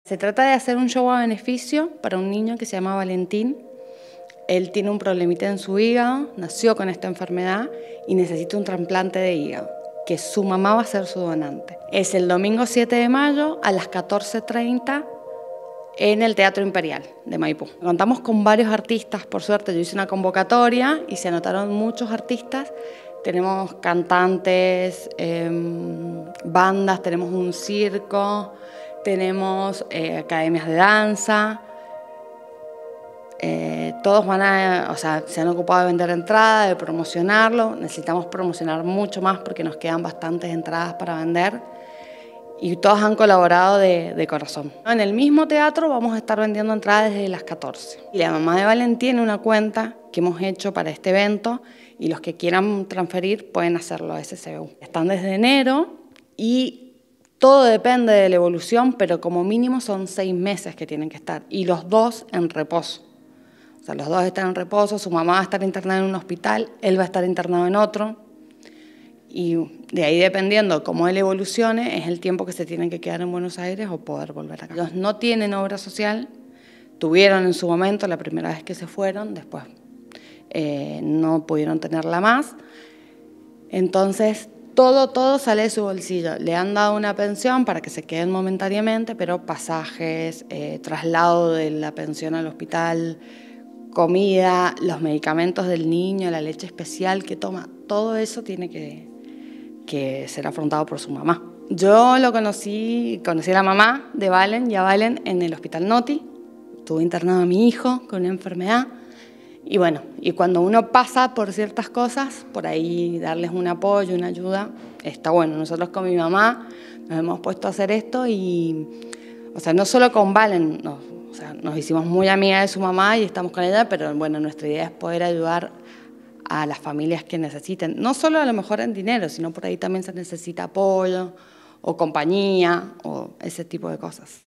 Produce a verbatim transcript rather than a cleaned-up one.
Se trata de hacer un show a beneficio para un niño que se llama Valentín. Él tiene un problemita en su hígado, nació con esta enfermedad y necesita un trasplante de hígado, que su mamá va a ser su donante. Es el domingo siete de mayo a las catorce treinta en el Teatro Imperial de Maipú. Contamos con varios artistas, por suerte yo hice una convocatoria y se anotaron muchos artistas. Tenemos cantantes, eh, bandas, tenemos un circo, tenemos eh, academias de danza. Eh, todos van a, o sea, se han ocupado de vender entradas, de promocionarlo. Necesitamos promocionar mucho más porque nos quedan bastantes entradas para vender y todos han colaborado de, de corazón. En el mismo teatro vamos a estar vendiendo entradas desde las catorce. Y la mamá de Valentín tiene una cuenta que hemos hecho para este evento y los que quieran transferir pueden hacerlo a S C U. Están desde enero y todo depende de la evolución, pero como mínimo son seis meses que tienen que estar y los dos en reposo. O sea, los dos están en reposo, su mamá va a estar internada en un hospital, él va a estar internado en otro. Y de ahí dependiendo cómo él evolucione, es el tiempo que se tienen que quedar en Buenos Aires o poder volver acá. Ellos no tienen obra social, tuvieron en su momento la primera vez que se fueron, después eh, no pudieron tenerla más. Entonces, todo, todo sale de su bolsillo. Le han dado una pensión para que se queden momentáneamente, pero pasajes, eh, traslado de la pensión al hospital, comida, los medicamentos del niño, la leche especial que toma, todo eso tiene que, que ser afrontado por su mamá. Yo lo conocí, conocí a la mamá de Valen y a Valen en el Hospital Noti. Estuvo internado mi hijo con una enfermedad. Y bueno, y cuando uno pasa por ciertas cosas, por ahí darles un apoyo, una ayuda, está bueno. Nosotros con mi mamá nos hemos puesto a hacer esto y, o sea, no solo con Valen, no, o sea, nos hicimos muy amigas de su mamá y estamos con ella, pero bueno, nuestra idea es poder ayudar a las familias que necesiten, no solo a lo mejor en dinero, sino por ahí también se necesita apoyo o compañía o ese tipo de cosas.